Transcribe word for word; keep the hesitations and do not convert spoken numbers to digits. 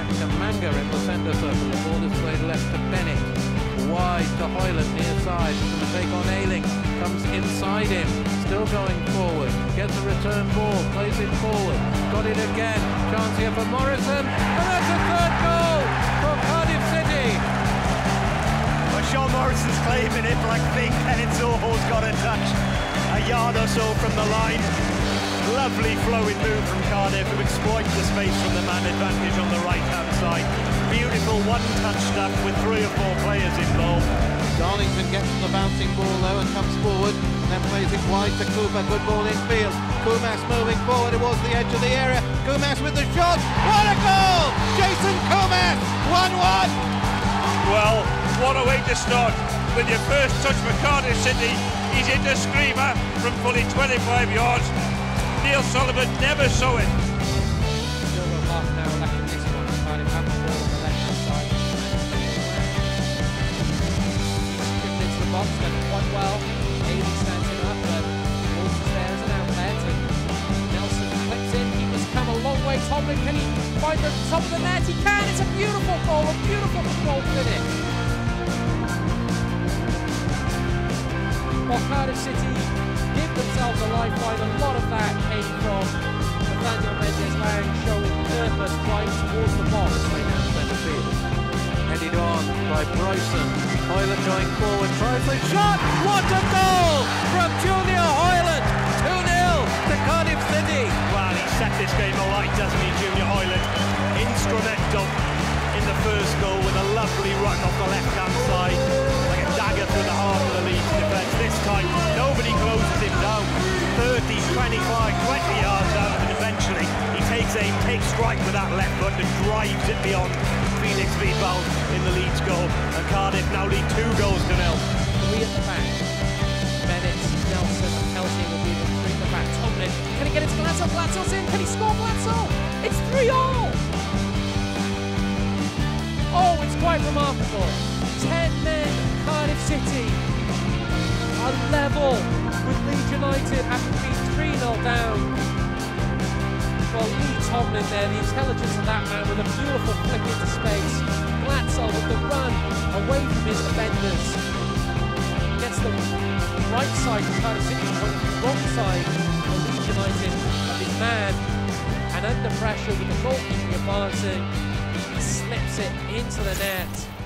back to Manga in the centre circle. The ball is played left to Bennett. Wide to Hoyland near side. He's going to take on Ayling. Comes inside him. Still going forward. Gets a return ball. Plays it forward. Got it again. Chance here for Morrison. And that's a third goal for Cardiff City. Well, Sean Morrison's claiming it, but I think Kenneth Zoho's got a touch a yard or so from the line. Lovely flowing move from Cardiff to exploit the space from the man advantage on the right-hand side. Beautiful one-touch stuff with three or four players involved. Darlington gets the bouncing ball though and comes forward, and then plays it wide to Cooper. Good ball in field. Kumas moving forward towards the edge of the area. Kumas with the shot. What a goal! Jason Kumas, one one. Well, what a way to start with your first touch for Cardiff City. He's into screamer from fully twenty-five yards. Neil Sullivan never saw it. Still got half an hour left in this one. Cardiff have the ball on the left-hand side. Dribbling into the box, done it quite well. Ayling stands him up, but Walters there as an outlet. And Nelson clips in. He must come a long way. Tomlin, can he find the top of the net? He can. It's a beautiful goal, a beautiful controlled finish. While Cardiff City give themselves a lifeline, a lot of that came from Nathaniel Mendez-Laing showing purpose right towards the box. Right down the centre field. Headed on by Bryson. Hoyland going forward, tries the shot. What a goal from Junior Hoyland. two nil to Cardiff City. Well, he set this game alight, doesn't he, Junior Hoyland? Instrumental in the first goal with a lovely run off the left-hand side, like a dagger through the heart of the Leeds defence. This time, nobody closes him down. thirty, twenty-five, twenty yards out, and eventually he takes aim, takes strike with that left foot and drives it beyond Phoenix rebound in the Leeds goal. And Cardiff now lead two goals to nil. Three at the back. Bennett, Nelson, and Kelsey will be the three at the back. Tomlin, can he get it to Glatzel? Glatzel's in. Can he score Glatzel? It's three all. Oh, it's quite remarkable. Ten men, Cardiff City are level with Leeds United having been three nil down. Well, Lee Tomlin there, the intelligence of that man with a beautiful flick into space. Glatzel with the run away from his defenders. Gets the right side for Cardiff City, but the wrong side for Leeds United of his man. And under pressure with the goalkeeping advancing, he slips it into the net.